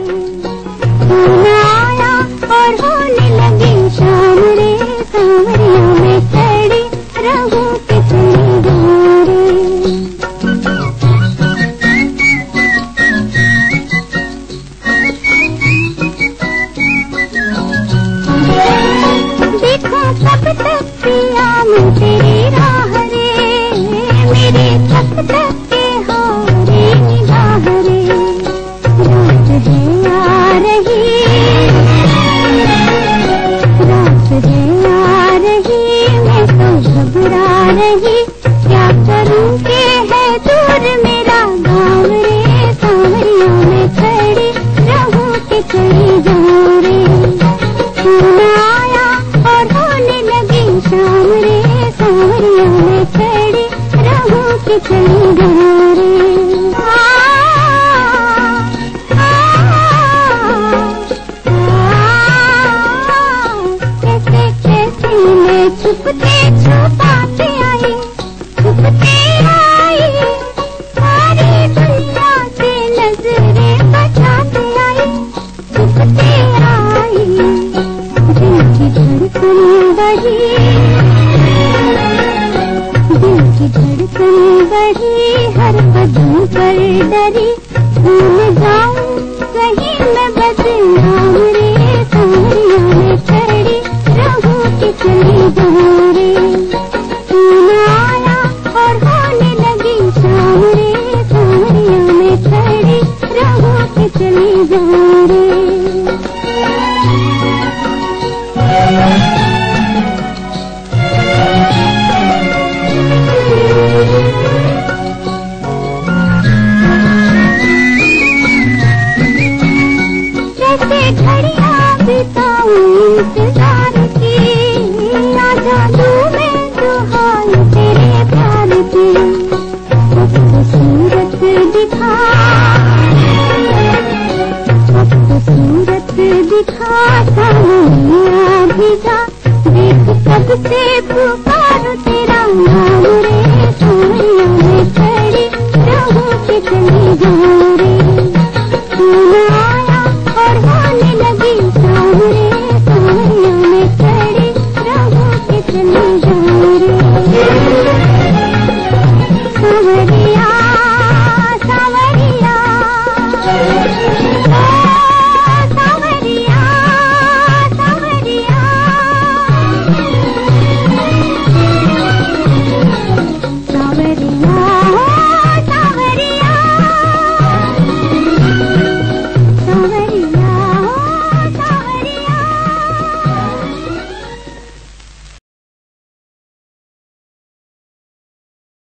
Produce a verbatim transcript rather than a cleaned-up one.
तू आया और होने लगी शाम रे, सांवरिया में खड़ी रहूं कि चली जाऊं रे। देखो कब तक पिया मैं तेरी राह रे, मेरे थक थक के हारे निगाह रे। रात है आ रही, रात है आ रही, मैं तो घबरा रही, क्या करूं के है दूर मेरा गाँव रे, सांवरिया में खड़ी रहूं कि चली जाऊं रे। तू आया और होने लगी शाम रे, सांवरिया में खड़ी रहूं कि चली जाऊं रे। आ, आ, आ, कैसे कैसे मैं छुपते छुपाते आई, छुपते आई, सारी दुनिया से नजरें बचाते आई, छुपते आई। दिल की धड़कन बढ़ी, दिल की धड़कन बढ़ी, हर कदम पर डरी, भूल जाऊं कहीं मैं बदनाम रे, सांवरिया में खड़ी रहूं कि चली जाऊं रे। तू आया और होने लगी शाम रे, सांवरिया में खड़ी रहूं कि चली जाऊं रे। कैसे घड़ियां बिताऊं इंतजार की, ना जानू मैं दुहाई तेरे प्यार की। अब तो सूरत दिखा, अब तो सूरत दिखा, सामने भी जा, देख कब से पुकारूं तेरा नाम रे, सांवरिया में खड़ी रहूं कि चली जाऊं रे। तू आया और होने लगी शाम रे, सांवरिया में खड़ी रहूं कि चली जाऊं रे। सांवरिया, सांवरिया,